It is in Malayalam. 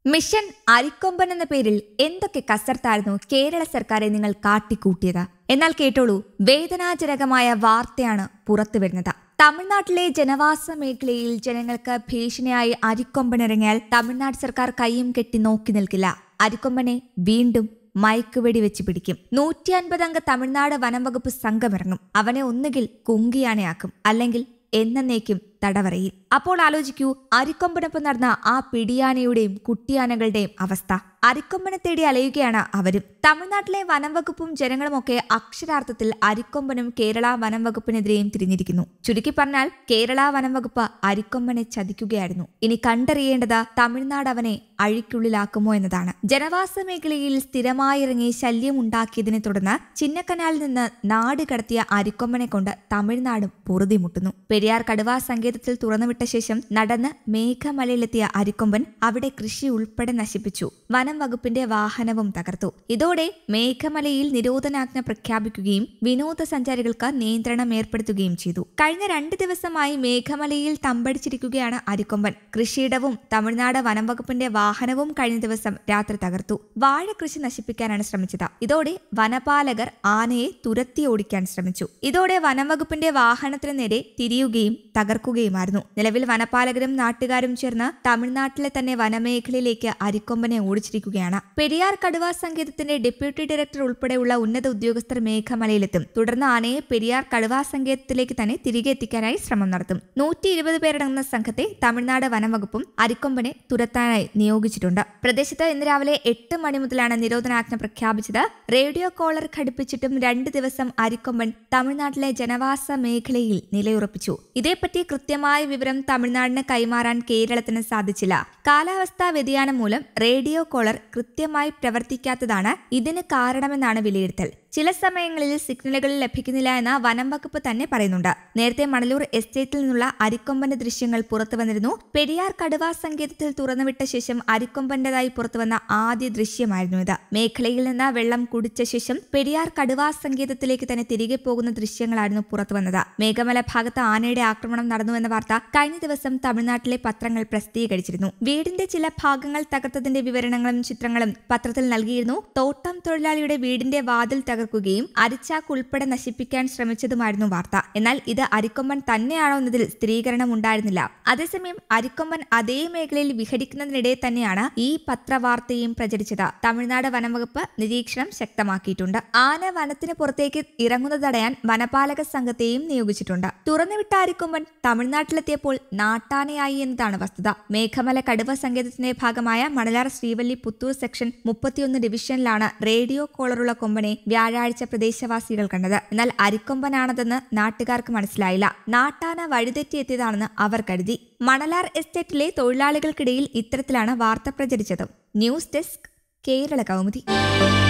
മിഷൻ അരിക്കൊമ്പൻ എന്ന പേരിൽ എന്തൊക്കെ കസർത്തായിരുന്നു കേരള സർക്കാരെ നിങ്ങൾ കാട്ടിക്കൂട്ടിയത്? എന്നാൽ കേട്ടോളൂ, വേദനാജനകമായ വാർത്തയാണ് പുറത്തുവരുന്നത്. തമിഴ്നാട്ടിലെ ജനവാസ മേഖലയിൽ ജനങ്ങൾക്ക് ഭീഷണിയായി അരിക്കൊമ്പനിറങ്ങിയാൽ തമിഴ്നാട് സർക്കാർ കയ്യും കെട്ടി നോക്കി നിൽക്കില്ല. അരിക്കൊമ്പനെ വീണ്ടും മയക്കുവെടി വെച്ച് പിടിക്കും. 150 അംഗ തമിഴ്നാട് വനംവകുപ്പ് സംഘമിറങ്ങും. അവനെ ഒന്നുകിൽ കുങ്കിയാനയാക്കും, അല്ലെങ്കിൽ എന്നേക്കും തടവറയിൽ. അപ്പോൾ ആലോചിക്കൂ, അരിക്കൊമ്പനൊപ്പം നടന്ന ആ പിടിയാനയുടെയും കുട്ടിയാനകളുടെയും അവസ്ഥ. അരിക്കൊമ്പനെ തേടി അലയുകയാണ് അവരും. തമിഴ്നാട്ടിലെ വനംവകുപ്പും ജനങ്ങളുമൊക്കെ അക്ഷരാർത്ഥത്തിൽ അരിക്കൊമ്പനും കേരള വനംവകുപ്പിനെതിരെയും തിരിഞ്ഞിരിക്കുന്നു. ചുരുക്കി പറഞ്ഞാൽ കേരള വനംവകുപ്പ് അരിക്കൊമ്പനെ ചതിക്കുകയായിരുന്നു. ഇനി കണ്ടറിയേണ്ടത് തമിഴ്നാട് അവനെ അഴിക്കുള്ളിലാക്കുമോ എന്നതാണ്. ജനവാസ മേഖലയിൽ സ്ഥിരമായിറങ്ങി ശല്യമുണ്ടാക്കിയതിനെ തുടർന്ന് ചിന്നക്കനാലിൽ നിന്ന് നാട് കടത്തിയ അരിക്കൊമ്പനെ കൊണ്ട് തമിഴ്നാടും പൊറുതിമുട്ടുന്നു. പെരിയാർ കടുവാ സങ്കേതത്തിൽ തുറന്നുവിട്ട ശേഷം നടന്ന് മേഘമലയിലെത്തിയ അരിക്കൊമ്പൻ അവിടെ കൃഷി ഉൾപ്പെടെ നശിപ്പിച്ചു. വനം വകുപ്പിന്റെ വാഹനവും തകർത്തു. ഇതോടെ മേഘമലയിൽ നിരോധനാജ്ഞ പ്രഖ്യാപിക്കുകയും വിനോദസഞ്ചാരികൾക്ക് നിയന്ത്രണം ഏർപ്പെടുത്തുകയും ചെയ്തു. കഴിഞ്ഞ 2 ദിവസമായി മേഘമലയിൽ തമ്പടിച്ചിരിക്കുകയാണ് അരിക്കൊമ്പൻ. കൃഷിയിടവും തമിഴ്നാട് വനം വകുപ്പിന്റെ വാഹനവും കഴിഞ്ഞ ദിവസം രാത്രി തകർത്തു. വാഴ കൃഷി നശിപ്പിക്കാനാണ് ശ്രമിച്ചത്. ഇതോടെ വനപാലകർ ആനയെ തുരത്തി ഓടിക്കാൻ ശ്രമിച്ചു. ഇതോടെ വനം വകുപ്പിന്റെ വാഹനത്തിന് നേരെ തിരിയുകയും തകർക്കുകയുമായിരുന്നു. നിലവിൽ വനപാലകരും നാട്ടുകാരും ചേർന്ന് തമിഴ്നാട്ടിലെ തന്നെ വനമേഖലയിലേക്ക് അരിക്കൊമ്പനെ ഓടിച്ചിരിക്കുകയാണ്. പെരിയാർ കടുവാ സങ്കേതത്തിന്റെ ഡെപ്യൂട്ടി ഡയറക്ടർ ഉൾപ്പെടെയുള്ള ഉന്നത ഉദ്യോഗസ്ഥർ മേഘമലയിലെത്തും. തുടർന്ന് ആനയെ പെരിയാർ കടുവാ സങ്കേതത്തിലേക്ക് തന്നെ തിരികെ എത്തിക്കാനായി ശ്രമം നടത്തും. 120 പേരടങ്ങുന്ന സംഘത്തെ തമിഴ്നാട് വനംവകുപ്പും അരിക്കൊമ്പനെ തുരത്താനായി നിയോഗിച്ചിട്ടുണ്ട്. പ്രദേശത്ത് ഇന്ന് രാവിലെ 8 മണി മുതലാണ് നിരോധനാജ്ഞ പ്രഖ്യാപിച്ചത്. റേഡിയോ കോളർ ഘടിപ്പിച്ചിട്ടും 2 ദിവസം അരിക്കൊമ്പൻ തമിഴ്നാട്ടിലെ ജനവാസ മേഖലയിൽ നിലയുറപ്പിച്ചു. ഇതേപ്പറ്റി കൃത്യമായ വിവരം തമിഴ്നാടിന് കൈമാറാൻ കേരളത്തിന് സാധിച്ചില്ല. കാലാവസ്ഥാ വ്യതിയാനം മൂലം റേഡിയോ കോളർ കൃത്യമായി പ്രവർത്തിക്കാത്തതാണ് ഇതിന് കാരണമെന്നാണ് വിലയിരുത്തൽ. ചില സമയങ്ങളിൽ സിഗ്നലുകൾ ലഭിക്കുന്നില്ല എന്ന് വനം വകുപ്പ് തന്നെ പറയുന്നുണ്ട്. നേരത്തെ മണലൂർ എസ്റ്റേറ്റിൽ നിന്നുള്ള അരിക്കൊമ്പന്റെ ദൃശ്യങ്ങൾ പുറത്തു വന്നിരുന്നു. പെരിയാർ കടുവാ സങ്കേതത്തിൽ തുറന്നുവിട്ട ശേഷം അരിക്കൊമ്പന്റേതായി പുറത്തുവന്ന ആദ്യ ദൃശ്യമായിരുന്നു ഇത്. മേഖലയിൽ നിന്ന് വെള്ളം കുടിച്ച ശേഷം പെരിയാർ കടുവാ സങ്കേതത്തിലേക്ക് തന്നെ തിരികെ പോകുന്ന ദൃശ്യങ്ങളായിരുന്നു പുറത്തുവന്നത്. മേഘമല ഭാഗത്ത് ആനയുടെ ആക്രമണം നടന്നുവെന്ന വാർത്ത കഴിഞ്ഞ ദിവസം തമിഴ്നാട്ടിലെ പത്രങ്ങൾ പ്രസിദ്ധീകരിച്ചിരുന്നു. വീടിന്റെ ചില ഭാഗങ്ങൾ തകർത്തതിന്റെ വിവരണങ്ങളും ചിത്രങ്ങളും പത്രത്തിൽ നൽകിയിരുന്നു. തോട്ടം തൊഴിലാളിയുടെ വീടിന്റെ വാതിൽ തകർക്കുകയും അരിച്ചാക്ക് ഉൾപ്പെടെ നശിപ്പിക്കാൻ ശ്രമിച്ചതുമായിരുന്നു വാർത്ത. എന്നാൽ ഇത് അരിക്കൊമ്പൻ തന്നെയാണോ എന്നതിൽ സ്ഥിരീകരണം ഉണ്ടായിരുന്നില്ല. അതേസമയം അരിക്കൊമ്പൻ അതേ മേഖലയിൽ വിഹരിക്കുന്നതിനിടെ തന്നെയാണ് ഈ പത്രവാർത്തയും പ്രചരിച്ചത്. തമിഴ്നാട് വനംവകുപ്പ് നിരീക്ഷണം ശക്തമാക്കിയിട്ടുണ്ട്. ആന വനത്തിന് പുറത്തേക്ക് ഇറങ്ങുന്നത് തടയാൻ വനപാലക സംഘത്തെയും നിയോഗിച്ചിട്ടുണ്ട്. തുറന്നുവിട്ട അരിക്കൊമ്പൻ തമിഴ്നാട്ടിലെത്തിയപ്പോൾ നാട്ടാനയായി എന്നതാണ് വസ്തുത. മേഘമല കടുവ സങ്കേതത്തിന്റെ ഭാഗമായ മണലാർ ശ്രീവല്ലി പുത്തൂർ സെക്ഷൻ 31 ഡിവിഷനിലാണ് റേഡിയോ കോളറുള്ള കൊമ്പനെ വ്യാഴാഴ്ച പ്രദേശവാസികൾ കണ്ടത്. എന്നാൽ അരിക്കൊമ്പനാണതെന്ന് നാട്ടുകാർക്ക് മനസ്സിലായില്ല. നാട്ടാന വഴിതെറ്റിയെത്തിയതാണെന്ന് അവർ കരുതി. മണലാർ എസ്റ്റേറ്റിലെ തൊഴിലാളികൾക്കിടയിൽ ഇത്തരത്തിലാണ് വാർത്ത പ്രചരിച്ചത്. News desk, Kerala Kaumudi.